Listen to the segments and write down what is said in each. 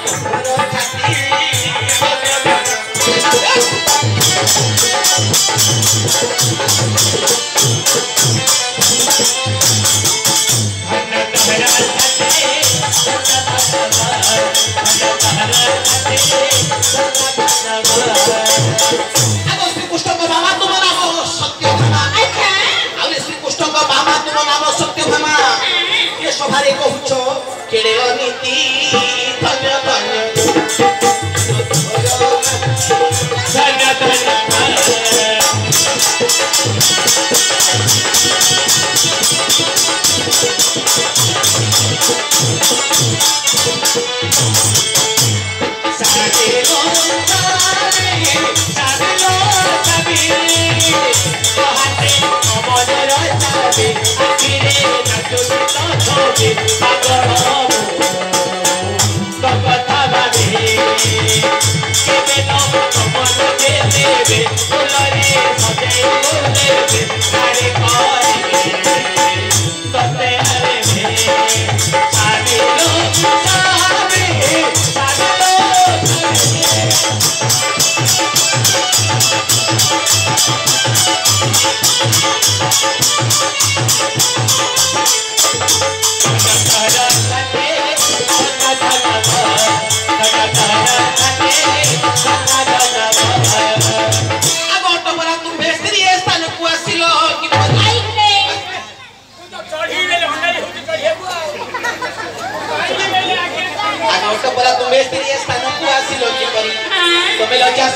सभारे कहूछ केड़े नीति धन्य धन्य धन्य तुम्हें लज्जा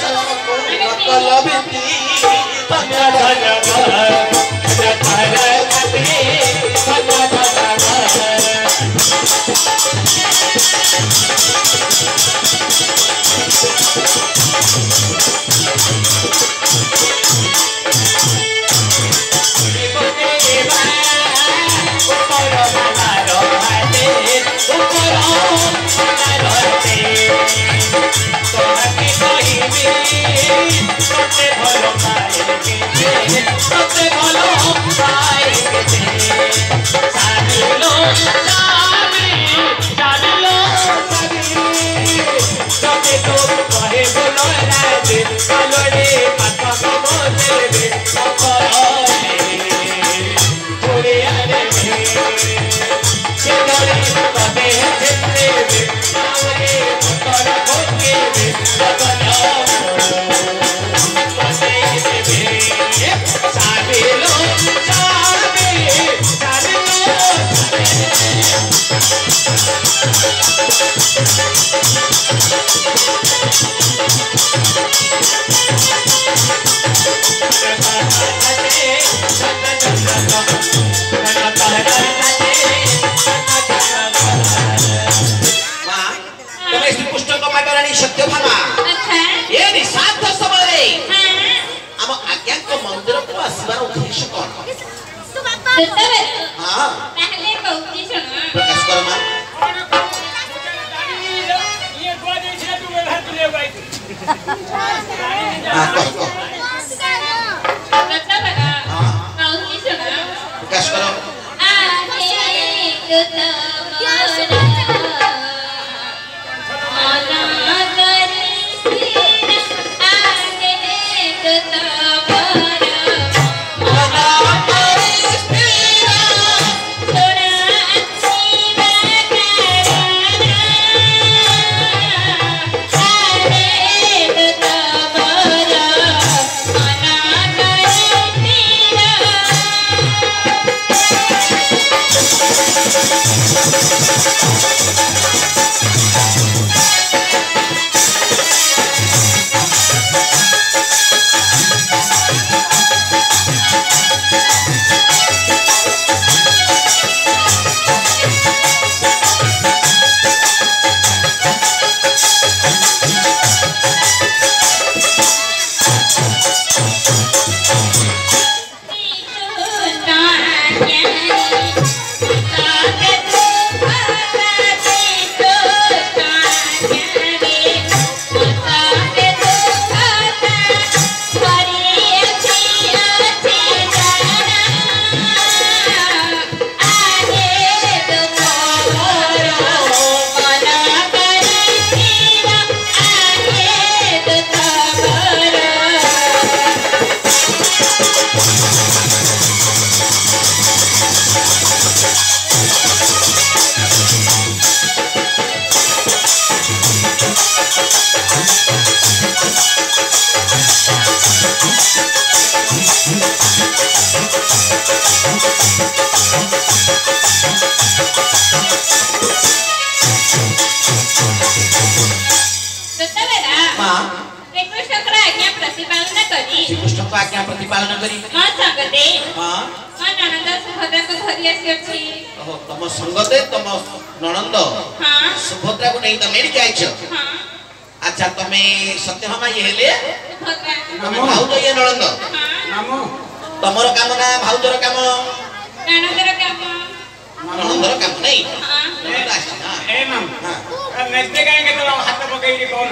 सत्य भामा ये निशांत समय हम आज्ञा को मंदिर को आसबार उद्देश्य कौन हां पहले कहूची सुनो प्रकाश कर्मा ये गोदी से तू घर ले गई हां कहो हां कहूची सुनो प्रकाश करो आगे मां श्रीकृष्ण को आज्ञा प्रतिपालन करी श्रीकृष्ण को आज्ञा प्रतिपालन करी मां संगते हां मां ननंद सुभद्रा को धरि आसी अछि ओहो तम संगते तम ननंद हां सुभद्रा को नहीं तमे नी आइछ हां अच्छा तमे सत्यभामा ये हेले सुभद्रा तमे भाउज ये ननंद हां नामो तमरो काम ना भाउजर काम ननंदर काम ननंदर काम नहीं हां ननंद आछि ना ए माम हां नेते काहे के तो हाथ पकई कोन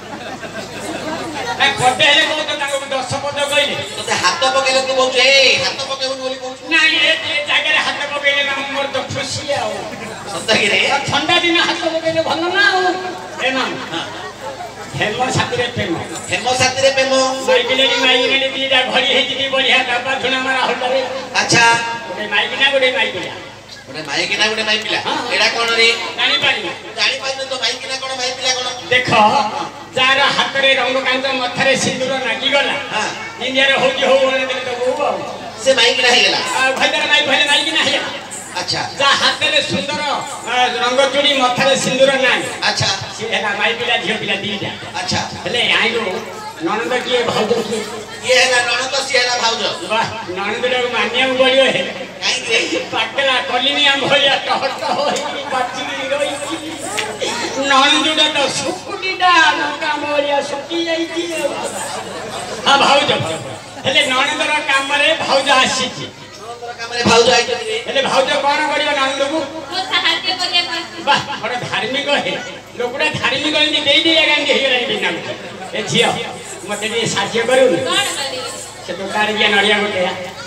ना पटे हेले को तो ताको 10 पद कइले तते हाथ पकेले तू बोलछ ए हाथ पकेबन बोली बोलछ ना ये जागे रे हाथ पकइले ना मोर तो खुशी आउ सत्य रे ठंडा दिन हाथ पकइले भलो ना आउ ए माम हां हेमो साथीरे प्रेम हेमो साथीरे प्रेम माइकिने दीटा घड़ी हे जिदी बढ़िया डब्बा धुना मारा होलरे अच्छा गोटे माइकिना गोटे माइकिला गोटे माइकिना गोटे माइ पिला एडा कोन रे जानि पारि तो माइकिना कोन माइ पिला कोन देखो जार हाथ रे रंग कांच मथरे सिंदूर नागी गला हां इंडिया रे होजी हो बोले तो वो से माइकिना हे गेला भैदर माइकिना हे अच्छा जा हाथ रे सुंदर रंग चूड़ी मथरे सिंदूर नाग अच्छा से हेला माइ पिला झियो पिला दीटा अच्छा हेले आइलो ननंद किए भाउज किए ये है ना ननंद से है ना भाउज वाह ननंद रे मानिया बलियो हे काई रे पाकला कलिनिया भलिया टहट होई बाची रोई ननंद तो सुकुटीटा नका मोरिया सुकी जाईची हां भाउज हेले ननंदर काम रे भाउज आसीची ननंदर काम रे भाउज आइछ रे हेले भाउज कोन करियो ननंद को को सहायता करिया पासी वाह बड़ धार्मिक हे लोकड़ा धार्मिक इंदी देई देई गांधी हे रे बिना ए झियो मते जे साहाय्य करू कोन करी से तो कार नड़िया गोटे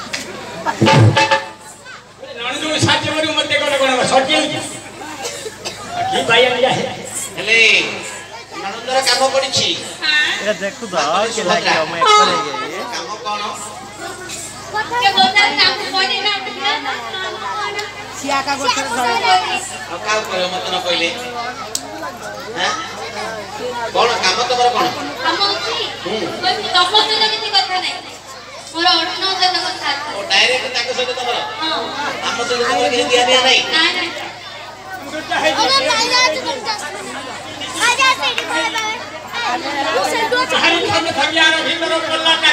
ननंद को साहाय्य करू मते कोन सटी की भाई आ हेले ननंदर काम पड़िछि हां ये देखो दा के लागे हम एक करेंगे काम कोन के बोलता काम कोनी ना सिया का गोटे घर आ का करे मत न कहले हैं कोन काम तमर कोन हम छी तम तो किसी कथा नहीं मोर 8-9 कथा ओ डायरेक्ट ताके सहित तमर हां हम तो तमर के दिया दिया नहीं ना ना अरे भाई आजा से हरी खम खगियार भीतर बोलला का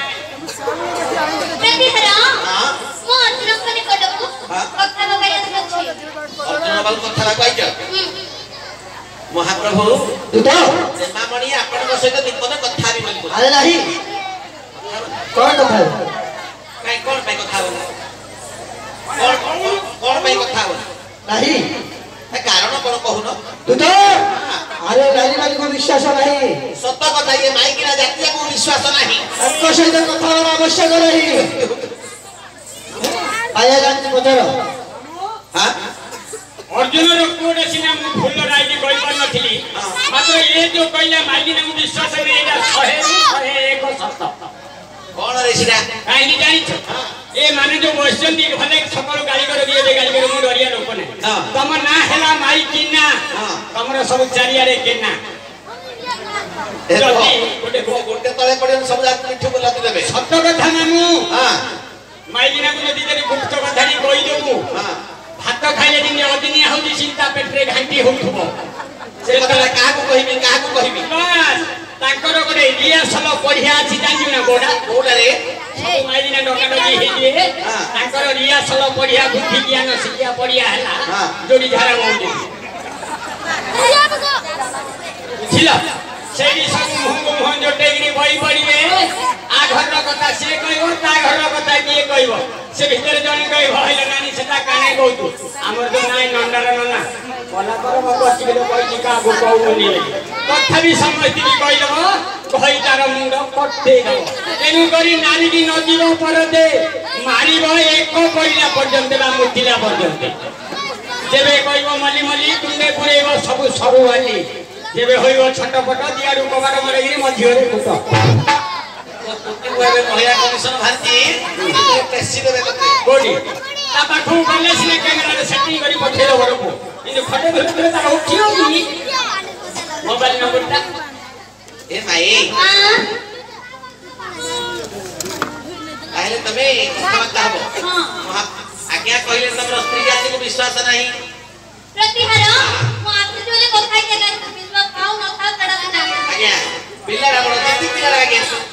प्रतिहरा हां मो अर्जुन को निकटको कथा लगाय अछि अर्जुन बाबू कथा लगाइछ महाप्रभु तू तो जन्मामणि आपन सहित निपद कथा भी बोली अरे नहीं कौन कथा है काई कोन पे कथा हो कोन पे कथा हो नहीं कारण कोन कहून तू तो अरे लाली लाली को विश्वास नहीं सत्य कथा ये माइकिना जातिया को विश्वास नहीं आपको सहित कथा होना आवश्यक नहीं आया जानती पचारो हां अर्जुन रो कोडे सिना मु फुल राइडी कहि पर नथिली मात्र ये जो कहले माइकिना को विश्वास नहीं एटा 101 सत्य कोन रे सिना काई नि जानि छ ए माने जो वैष्णवी भले सकल गाली कर दिए गाली कर मु डरिया लोक ने तम ना हेला माइकिना तमरो सब चारिया रे केना गोटे तले पड़े सब जात मिठो बोला देबे सत्य कथा ना मु हां माइकिना को जदी जदी गुप्त कथा नि कहि देबु हां भात खाइले दिन अदिनिया होजी चिंता पेटरे घांटी होथबो से कथा काहा को कहिबी बस ताकर गोटे रिहर्सल पढ़िया अछि जानि ना गोडा कोला रे सब माइकिना डका डकी हे जे ताकर रिहर्सल पढ़िया बुद्धि ज्ञान शिक्षा पढ़िया हला जोडी धारा बोलते बुझिला सेही सब मुंह जोटेगिरी बई पड़िबे आ घर कथा से कहबो ता घर कथा किए कहबो से भीतर जण कहबो हइले नानी सेटा काने कहतु हमर तो नाइ नंडर नना बोला कर म बच्ची के कहि का गो कहउनी कथा भी समझती भी कहलबो कहि तार मुंड कट्टे दबो एनु करी नानी की नजीब पर दे मारिबो एक कइला पर्यंत बा मुठिला पर्यंत जेबे कहबो मली मली तुंडे पुरेबो सब सरू वाली जेबे होइबो छटपट दियारु कबार मरेगिरी मझियो रे कुट कुटी हुए महिला कमिशन भारती पेशी देबे तते गोडी ता पाखु गले सिने कैमरा रे सेटिंग करी पठे दो बरको इन खटे भीतर ता उठियो नी मोबाइल नंबर ता ए माई हां आइले तमे कथा कहबो हां आज्ञा कहले तमरो स्त्री जाति को विश्वास नहीं प्रतिहरा मो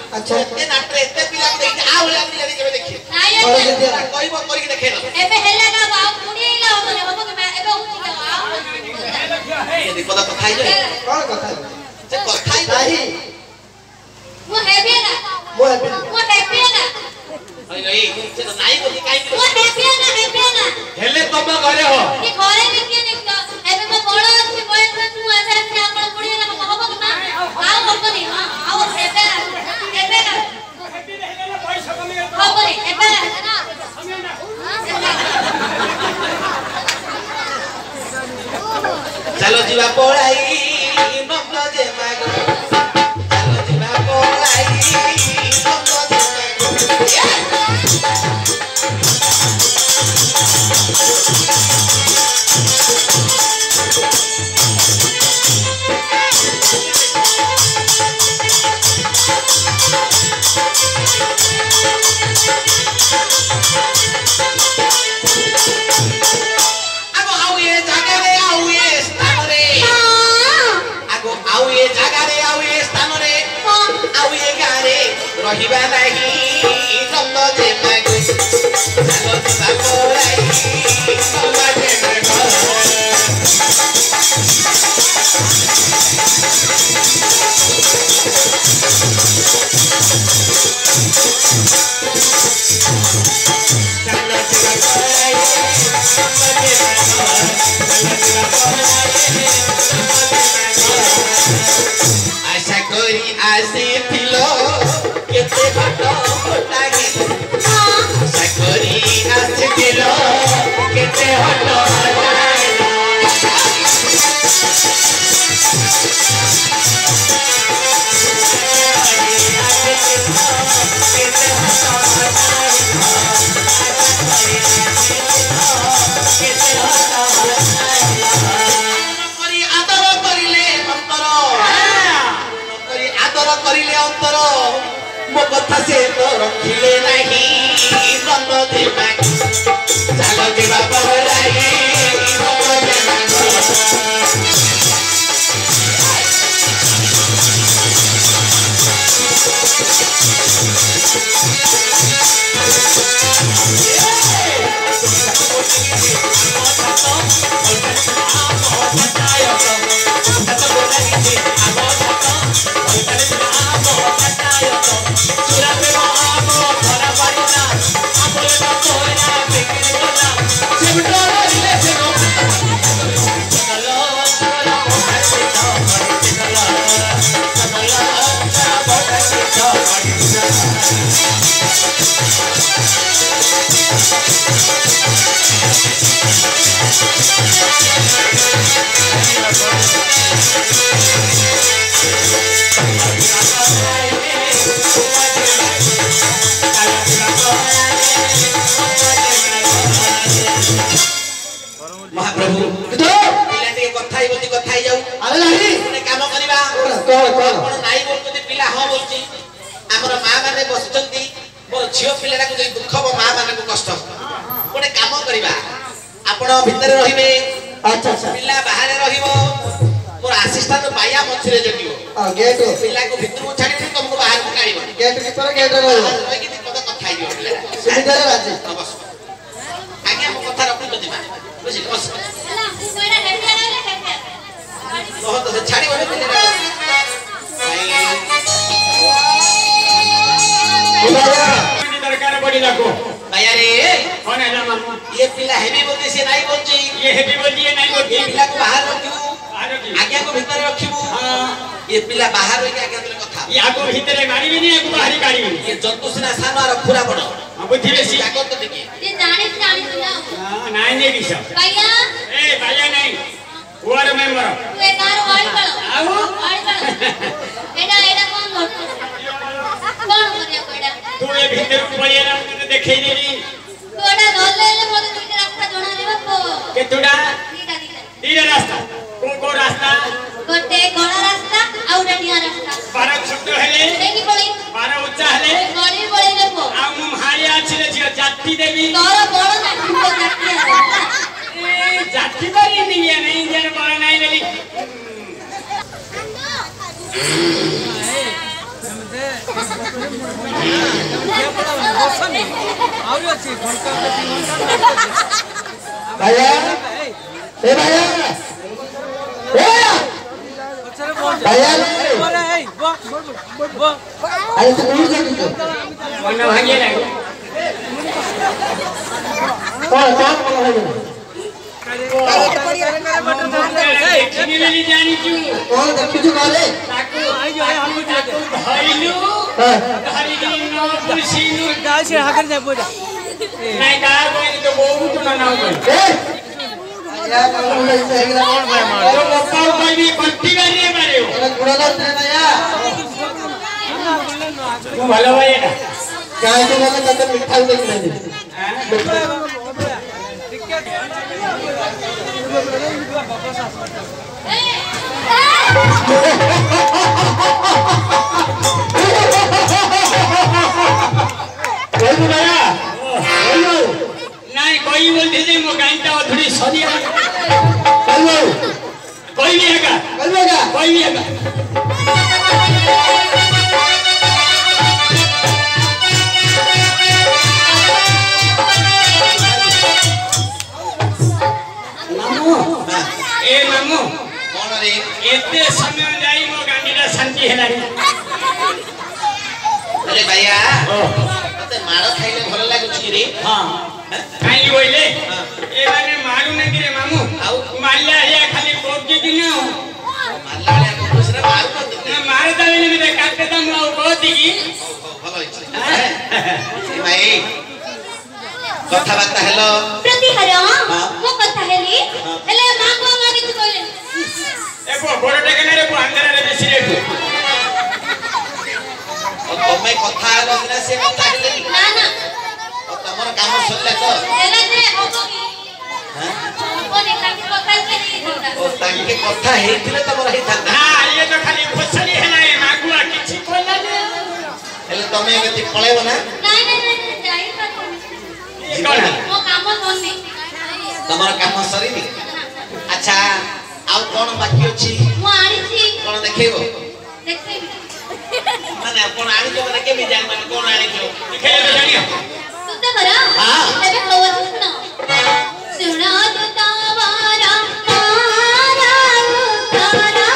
अच्छा एते नाटरे एते पिला देखि आ होला पिला केबे देखि ନାଇଁ और ଆଜ୍ଞା दे କହିବ କରିକି ଦେଖେଇଲ ଏବେ ହେଲା ନା ବାଉ ପୁଣି ହେଲା ହବନି ହବ କି ଏବେ ଉଠି ଯାଅ ଏ ବିପଦ କଥା ହେଇଯାଏ कौन कथा ସେ କଥା ହିଁ नहीं ମୁଁ ହେବି ନା वो है बिल ମୁଁ ହେବି ନା ହଇ ଗଇ ସେ ତ ନାଇଁ ବୋଲି କାଇଁ ମୁଁ ହେବି ନା ହେଲେ ତମ ଘରେ ହ କି ଘରେ ବି କିଏ ଦେଖିବ ଏବେ ମୋ ବଡ଼ ଅଛି ବୟସ ଅଛି ମୁଁ ଏବେ ଆସି ଆପଣ ପୁଣି ହେଲା ହବ କି ନା ଆଉ ହବନି ଆଉ ଏବେ ନା ପଇସା କମି ହବନି ଏବେ ନା ଚାଲ ଯିବା ପଳାଇ ନନ୍ଦ ଯେ ମାଗ ଚାଲ ଯିବା ପଳାଇ ନନ୍ଦ ଯେ ଆଗো ଆଉ ଏ ଜାଗାରେ ଆଉ ଏ ସ୍ଥାନରେ ଆଗୋ ଆଉ ଏ ଜାଗାରେ ଆଉ ଏ ସ୍ଥାନରେ ଆଉ ଏ ଗାଁରେ ରହିବା ନାହିଁ ନନ୍ଦ ଯେ ମାଗ ଚାଲ ଯିବା ପଳାଇ ନନ୍ଦ ଯେ ମାଗ आशा करी आसिथिल केते घट लागि आशा करी आसिथिल केते घट करिले अंतर मो कथा से तो रखिले नहीं नंद देवा चलो देवा पहलाई नंद देवा महाप्रभु पिला टिके कथा ही जाऊ अरे नहीं ने काम करबा कौन कौन कोन नाई बोलते पिला हां बोलची हमर मां माने बसचंती मोर झियो पिलाटा को जई दुख हो मां माने को कष्ट कोने काम करबा आपण भीतर रहिबे अच्छा अच्छा पिला बाहर रहिबो मोर असिस्टेंट बाया मछरे जटियो गेट पिला को भीतर को छाडी तुमको बाहर को काढिबो गेट की पर गेट रहो रही कि पद कथा ही दियो पिला सुविधा राजी बस आगे हम कथा रखु दिबा बुझि बस ହେଲା ମୁଁ କହିଲା ହେବି ନା ହେବି बहुत तो छाड़ी वाले पिला दरकार पड़ी लगो भैया रे कौन है ना मामा ये पिला हेवी बोलते से नहीं बोलची ये हेवी बोली है नहीं बोली ये पिला को बाहर रखिबू बाहर की आज्ञा को भीतर रखिबू हां ये पिला बाहर होके आज्ञा तले कथा ये आगो भीतर गाड़ी भी नहीं आगो बाहर गाड़ी भी ये जंतु सिना सानो और खुरा बड़ हम बुद्धि बेसी जागत तो देखिए ये जानी ना हां नहीं नहीं दिशा भैया ए भैया नहीं वार्ड मेंबर तू एक बार वाड़ी करो आओ वाड़ी करो एडा कौन लोट कौन करिया कोइडा तू ये भीतर पड़िए ना तो देखै नहीं तू एडा धर ले मते दुईटा रास्ता जणा रे बापो के तुडा दीटा दीरे रास्ता को रास्ता गोटे गड़ा रास्ता आउ डडिया रास्ता बारा छोट हेले देखि पड़ी बारा उच्चा हेले गड़ी पड़ी लेबो आ मु हारिया छिले छिया जाति देवी तोर बड़ ना तो जाती है ए जाति बारी नहीं जन बड़ नहीं लेली भैया ए भैया भैया अरे तू दूर जा तू वरना भागे ना नहीं जानी क्यों कौन देखी तू काले ताको धइलु धइलु न पुसिनु गाल से हाकर जा बोला नहीं कहा कोई तो बहुत ना ना या कौन ऐसे है कौन भाई मार तो पप्पा कोई भी पट्टी कर रही है मारे हो अरे गुड़ाला तेरे भैया तू भलो भाई ना क्या है तो लगा तब मिठाई देख ले कोई भैया नहीं कोई बोलते थे मो गांटा अधूरी सरिया कोई भी हैगा कोई भी हैगा ए मामू कौन रे एते समय जाई मो गांडीला शांति हेलारी अरे भैया मते मार खाइले भल लागुची रे हां काई बोइले ए माने मारू न गिरे मामू आउ मारला या खाली कोपजी दिनो मारला वाला को दूसरा मारू मत ना मारे दावेले में काटे दम आउ कोती की भल होइछ भाई कथा बात हेलो प्रतिहर वो कथा हेली हेले मां को मागे तू कहले ए बड़ टेकने रे अंदर रे बेसी रे और तमे कथा हेलो ना से कथा हेले ना ना और तमर काम सल्ला तो हेले जे होबो की हां को देखा कि कथा के नहीं और ताके कथा हेतिले तमर हे था हां ये तो खाली फसली है ना मागुआ किछि कोला ने हेले तमे एति पळेबो ना नहीं नहीं नहीं जाई का कौन वो काम करनी तमर काम सरीनी अच्छा आउ कोन बाकी अछि वो आनी थी कोन देखेबो देखते माने कोन आनी जो माने केबी जान माने कोन आनी जो दिखाइए जानियो सुनते बरा हां तबे खबर सुनो सुना तो तावारा तारा तारा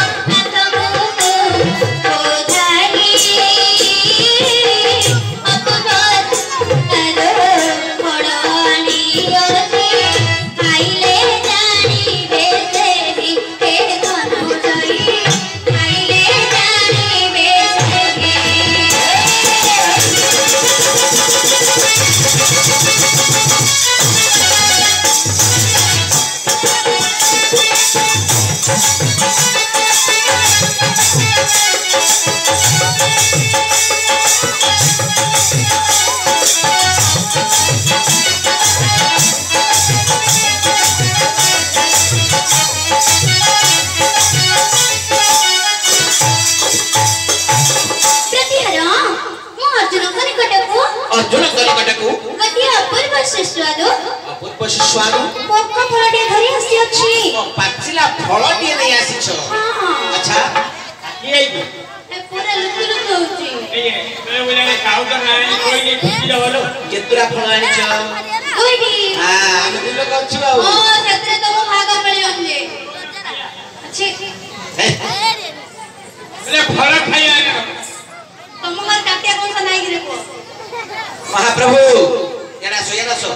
अर्जुन कलिकटकू गति अपूर्व सुस्वादु अपूर्व सुस्वादु पोक फलटे धरि आसी अछि पाचिला फलटी नै आसी छ हां अच्छा ये ए पूरा लुतु लुतु होची ये मैं बोले ने काउ कर ना कोई नहीं खुशी रहलो केतुरा फल आनी छ दुईटी हां हम दिलो कछु बाबू ओ सत्रे तो भाग मिली हमले अच्छे अरे फल खाई आना तुम घर काटिया कौन सा नहीं गिरे को महाप्रभु येना सो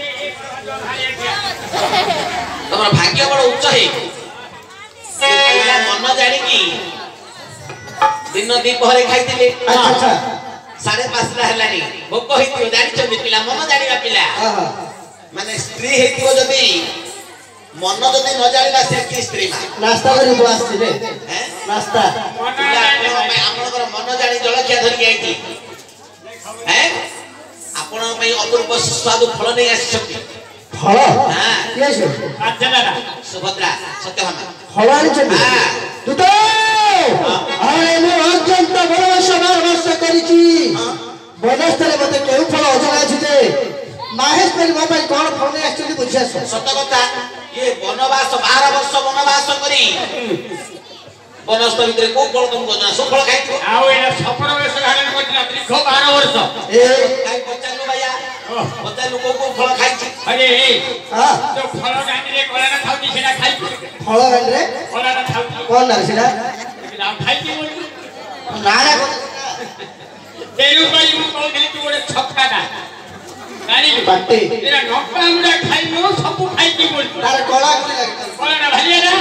तमर भाग्य बड़ उच्च है पिला मन जानी की दिन दीपहरे खाइतिले अच्छा 5:30 हेलानी भोक होइतियो जानि छथि पिला मन जानिबा पिला माने स्त्री हेतियो जदी मन जदी न जानिला से की स्त्री मा नाश्ता करी तो आसी रे हैं नाश्ता आपनकर मन जानी जलखिया धरि आइति हैं आपण पई अपूर्व सुस्वादु फल नै आछथि फल हां यस अच्छा दादा सुभद्रा सत्यभामा फल आनी छथि तू तो अरे मो अत्यंत बड़ समान वर्ष करिछि बदस्तरे मते केउ फल अजगा छिते माहेश परि मो पई कोन फल नै आछथि बुझियास सत्य कथा ये वनवास 12 वर्ष वनवास करी ବନସ୍ଥ ଭିତରେ କୋଉ ଫଳ ତମକୁ ଅଜଣା ସବୁ ଫଳ ଖାଇଥିବ ଆଉ ଏଇଟା ସଫଳ ବେଶ ଧାରଣ କରିଥିଲା ଦୀର୍ଘ 12 ବର୍ଷ ଏ କାଇଁ ପଚାରିଲୁ ଭାଇଆ ପଚାରିଲୁ କୋଉ ଫଳ ଖାଇଛି ଆରେ ହଁ ଯୋଉ ଫଳ ଡାଣ୍ଡିରେ କଳାଟା ଖାଉଛି ସେଟା ଖାଇଛୁ ଫଳ ଗାଣ୍ଡରେ କଳାଟା ଖାଉଛି କଣ ନା ସେଟା ଖାଇଛି ବୋଲି ନାରା ତେଣୁ କରି ମୁଁ କହୁଥିଲି ତୁ ଗୋଟେ ଛକାଟା ଜାଣିଲୁ ପାଟି ଏରା ନକା ମୁଣ୍ଡା ଖାଇନୁ ସବୁ ଖାଇଛି ବୋଲି ତାର କଳା କୋଳି ଲାଗିଲା କଳାଟା ଭାଲିଆଟା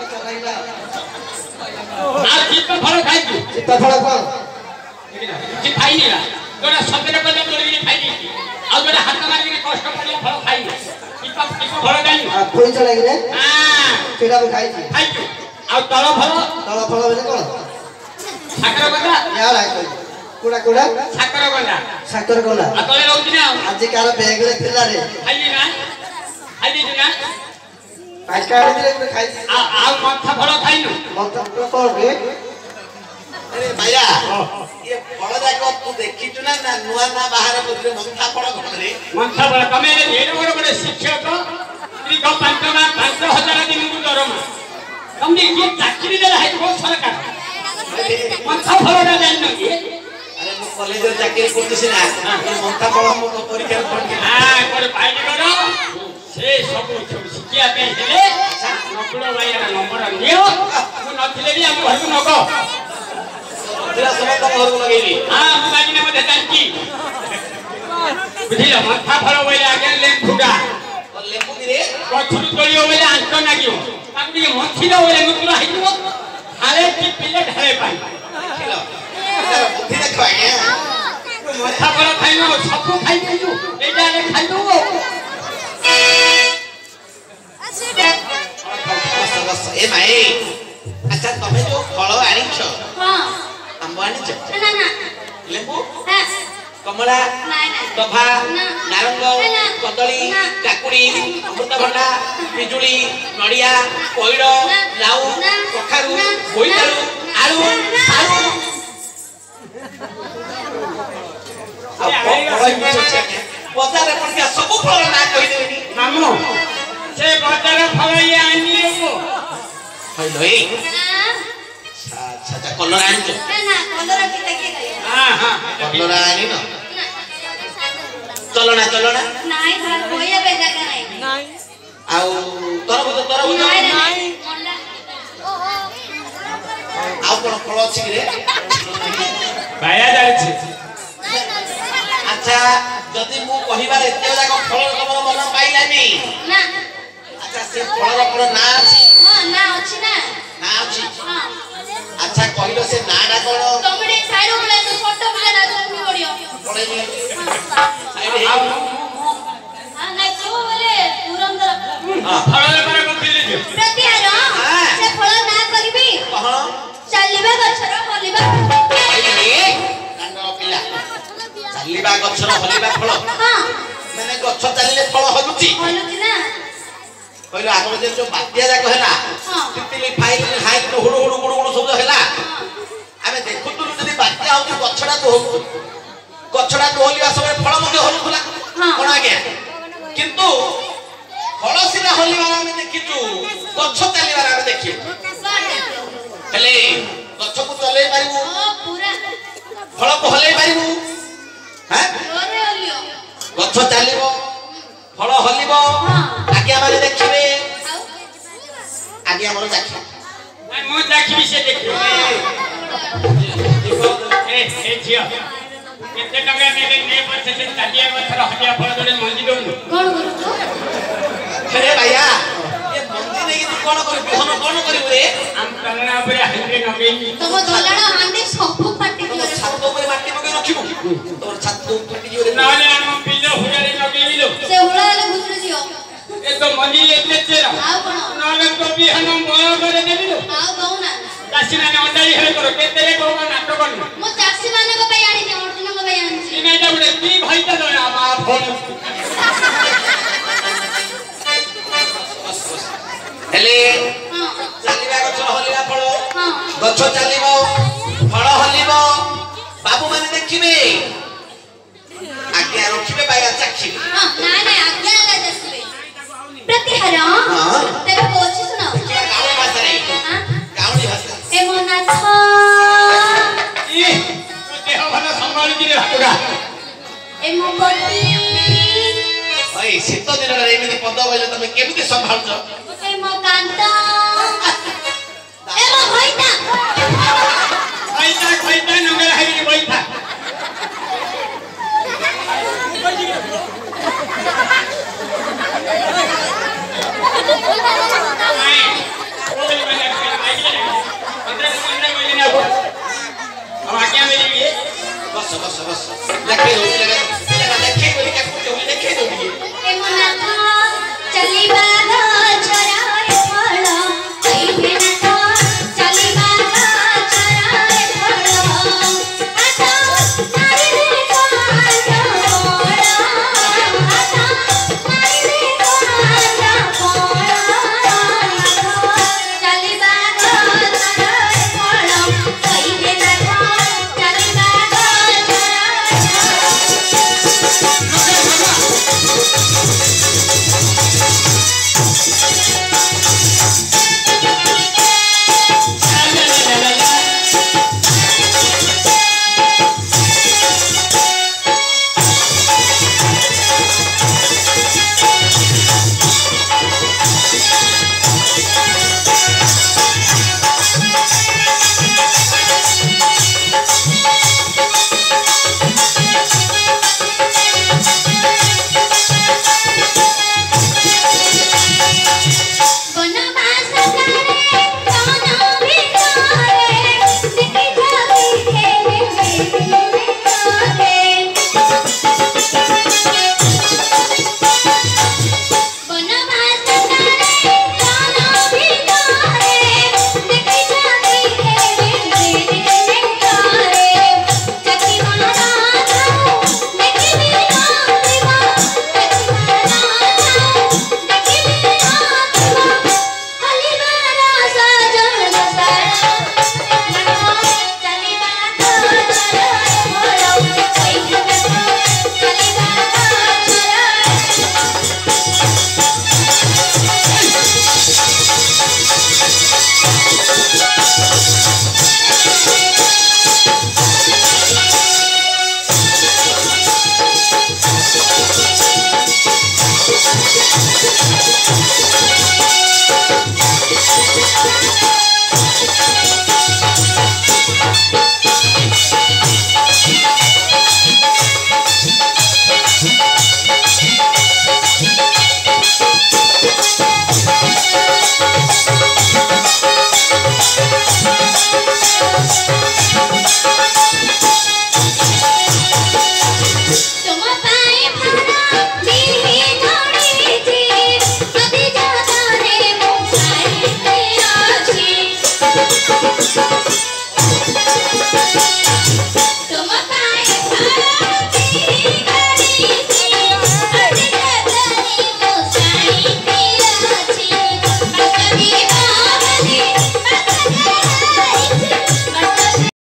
ଆଉ ଚିତ୍ତ ଫଳ ଖାଇଛୁ ସୀତାଫଳ କଣ କିଛି ଖାଇନି ନା ଯୋଉଟା ସତରେ କଲେ ତୋଳିକି ଖାଇଦେଇଛି ଆଉ ଯୋଉଟା ହାତ ମାରିକିନି କଷ୍ଟ କଲେ ଫଳ ଖାଇନି ଚିତ୍ତ ଫଳ ଖାଇନି ଆଉ ଖୋଇଛ ଲାଗିଲେ ହଁ ସେଇଟା ମୁଁ ଖାଇଛି ଖାଇଛୁ ଆଉ ତଳ ଫଳ ତଳ ଫଳ ବୋଲେ କଣ ସାକର ଗଣ୍ଡା ୟାର କୁଡ଼ା କୁଡ଼ା ସାକର ଗଣ୍ଡା ସାକର କଲା ଆଉ ତଳେ ରହୁଛି ନା ଆଜି କାର ବେଗରେ ଥିଲା ରେ ଖାଇଲି ନା ଖାଇଦେଇଛୁ ନା ପାଇକା ଆଣିଥିଲେ ଖାଇଛି ଆଉ ମନ୍ଥା ଫଳ ଖାଇନୁ ମନ୍ତ୍ର କଣ ରେ ଆରେ ଭାଇଆ ଇଏ ଫଳ ଯାକ ତୁ ଦେଖିଛୁ ନା ନା ନୂଆ ନା ବାହାର କରିଥିଲେ ମନ୍ଥା ଫଳ କଣ ରେ ମନ୍ଥା ଫଳ ତମେ ଏଡେ ବଡ ଗୋଟେ ଶିକ୍ଷକ ଦୀର୍ଘ 5,000 ଦିନକୁ ଦରମା ତମେ କିଏ ଚାକିରି ଦେଲା ହେଇଥିବ ସରକାର ମନ୍ଥା ଫଳଟା ଜାଣିନ କି ଆରେ ମୁଁ କଲେଜରେ ଚାକିରି କରୁଛି ସିନା ଏ ମନ୍ଥା ଫଳ ମୋ ପରୀକ୍ଷାରେ ପଡିଥିଲା ପାଇଲି କର ସେ ସବୁ ଶିଖିବା ପାଇଁ ହେଲେ ନକୁଳ ଭାଇର ନମ୍ବର ନିଅ ମୁଁ ନଥିଲେ ବି ଆମ ଘରକୁ ନବ ସମସ୍ତଙ୍କ ଘରକୁ ଲଗେଇଲି ହଁ ମୁଁ ବାଜିନା ମଧ୍ୟ ଜାଣିଛି ବୁଝିଲ ମନ୍ଥା ଫଳ ବୋଇଲେ ଆଜ୍ଞା ଲେମ୍ବୁଟା ଲେମ୍ବୁ କିରେ ଗଛରୁ ତୋଳିବ ବୋଇଲେ ଆଙ୍କ ନାଗିବ ତାକୁ ଟିକେ ମନ୍ଥିଲ ବୋଇଲେ ନୁତୁରା ହେଇଯିବ ଢାଳେ ପିଲେ ଢାଳେ ପାଇ ଦେଖିଲ ବୁଦ୍ଧି ଦେଖ ଆଜ୍ଞା ମନ୍ଥା ଫଳ ଖାଇନୁ ସବୁ ଖାଇଦେଇଛୁ ଏଇଟା ଆମେ ଖାଇଦବୁ ଏ ମାଇ ଆଚ୍ଛା ତମେ ଯୋଉ ଫଳ ଆଣିଛ ହଁ ଆମ୍ବ ଆଣିଛ ନା ନା ଲେମ୍ବୁ ହଁ କମଳା ନାଇଁ ନାଇଁ ଟଭା ନା। ନାରଙ୍ଗ ନା। କଦଳୀ ନା। କାକୁଡି ଅମୃତଭଣ୍ଡା ପିଜୁଳି ନଡ଼ିଆ ପଇଡ଼ ନା। ଲାଉ ନା। କଖାରୁ ନା। ବୋଇତାଳୁ ଆଳୁ ସାରୁ ବଜାରରେ ପଡ଼ିଥିବା ସବୁ ଫଳ ନାଁ କହିଦେବେନି ମାମୁ ସେ ବଜାର ଫଳ ଇଏ ଆଣି କହିଲ ଏଇ ଆଚ୍ଛା କଲରା ଆଣିଛ ନା କଲରା କି ଦେଖି କଲରା ଆଣିନ ଚଲଣା ଚଲଣା ନାଇଁ ଧର କୋଇଆ ବେ ଜାଗା ନାଇଁ ଆଉ ତରଭୁଜ ତରଭୁଜ ନାଇଁ ମଣ୍ଡା ଆଉ କଣ ଫଳ ଅଛି କିରେ ଭାଇଆ ଜାଣିଛି ଆଚ୍ଛା ଯଦି ମୁଁ କହିବାର ଏତେ ଯାକ ଫଳ ତମର ମନ ପାଇଲାନି ନା ଆଚ୍ଛା ସେ ଫଳର କଣ ନାଁ ଅଛି ହଁ ନା ଅଛି ନା ନାଁ ଅଛି ହଁ ଆଚ୍ଛା କହିଲ ସେ ନାଁଟା କଣ ତମେ ସାଇଡ ଉପରେ ତ ଛୋଟ ପିଲାଟା ସବୁ ପଡିବ ପଳେଇବି ଆଉ ହଁ ନାଇଁ ତୁ ବୋଲେ ତୁରନ୍ତର ଫଳ ବେପାର କରୁଥିଲି ଯେ ପ୍ରତିହାର ସେ ଫଳ ନା କରିବି କଣ ଚାଲିବା ଗଛର ହଲିବା ପିଲା ଚାଲିବା ଗଛର ହଲିବା ଫଳ ହଁ ମାନେ ଗଛ ଚାଲିଲେ ଫଳ ହଲୁଛି ହଲୁଛି ନା କହିଲ ଆମର ଯୋଉ ବାତ୍ୟା ଯାକ ହେଲା ହଁ ତିତିଲି ଫାଇଲି ହାଇଟ ହୁଡୁ ହୁଡୁ ଗୁଡୁ ଗୁଡୁ ସବୁ ହେଲା ଆମେ ଦେଖୁଥିଲୁ ଯଦି ବାତ୍ୟା ହଉଛି ଗଛଟା ଦୋହଲିବା ସମୟରେ ଫଳ ମଧ୍ୟ ହଲୁଥିଲା କଣ ଆଜ୍ଞା କିନ୍ତୁ ଫଳ ସିନା ହଲିବାର ଆମେ ଦେଖିଛୁ ଗଛ ଚାଲିବାର ଆମେ ଦେଖିଛୁ ହେଲେ ଗଛକୁ ଚଲେଇ ପାରିବୁ ଫଳକୁ ହଲେଇ ପାରିବୁ ଗଛ ଚାଲିବ ଫଳ ହଲିବ ଆଜ୍ଞା ମାନେ ଦେଖିବେ ଆଜ୍ଞା ଆମର ଦେଖିବେ ମୁଁ ଦେଖିବି ସେ ଦେଖିବ ଏ ଝିଅ କେତେ ଟଙ୍କା ନେଲେ ନେ ପଛେ ସେ ଚାଲିଆ ଗଛର ହଲିଆ ଫଳ ଧরে ମଞ୍ଜି ଦଉନୁ କଣ କରୁଛୁ ଆରେ ଭାଇଆ ଏ ମଞ୍ଜି ନେଇକି ତୁ କଣ କରିବୁ ବିହନ କଣ କରିବୁ ରେ ଆମ ତଳଣା ଉପରେ ହାଣ୍ଡି ନଗେଇକି ତମ ଦଲାଣ ହାଣ୍ଡି ସବୁ ଫାଟି ତମ ଯିବ ଛାତ ଉପରେ ମାଟି ପକେଇ ରଖିବୁ ତୋର ଛାତ ତୁଟି ଯିବ ରେ ନହେଲେ ଆମ ବିଲ ହୁଡ଼ାରେ ନଗେଇବି ଲୋ ସେ ହୁଳା ହେଲେ ଘୁଷୁରି ଯିବ ଏ ତ ମଞ୍ଜି ଏତେ ଚେର ଆଉ କଣ ନହେଲେ ତ ବିହନ ବଳ করে ଦେବି ଲୋ ଆଉ ଦଉନା ଚାଷୀ ମାନେ ଅଣ୍ଡାଳି ହେଲେ କର କେତେ କଣ ନାଟ କରନୁ ମୁଁ ଚାଷୀ ମାନଙ୍କ ପାଇଁ ଆଣିନି ଅର୍ଜୁନଙ୍କ ପାଇଁ ଆଣିଛି ଇନା ଯା ଗୋଟେ କି ଭାଇଟା ଦଳା ମା ଫୋନ ହେଲେ ହଁ ଚାଲିବା ଗଛ ହଲିବା ଫଳ ହଁ ଗଛ ଚାଲିବ ଫଳ ହଲିବ ବାବୁ ମାନେ ଦେଖିବେ ଆଜ୍ଞା ରଖିବେ ବାୟା ଚାଖିବେ ହଁ ନାଇଁ ନାଇଁ ଆଜ୍ଞା ହେଲା ଚାଷୀ ପ୍ରତିହାର ହଁ ତେବେ କହୁଛି ଶୁଣ ଗାଉଁଲି ଭାଷାରେ ହଁ ଗାଉଁଲି ଭାଷା ଏ ମୋ दिन रे एमिति पद बोले तमे केमिति संभाळछ ए मो कांता ए मो भइता खैता नंगर हाइरी बैठा अब आज्ञा मिली बस बस बस लखे दो लखे बोली का कुछ होई लखे दो ए मो नाथ चलीबा द छोराए फळ आई भेना चलीबा द छोराए फळ आता नारी रे कांता फळ आता नारी रे कांता फळ चलीबा द छोराए फळ आई भेना चलीबा द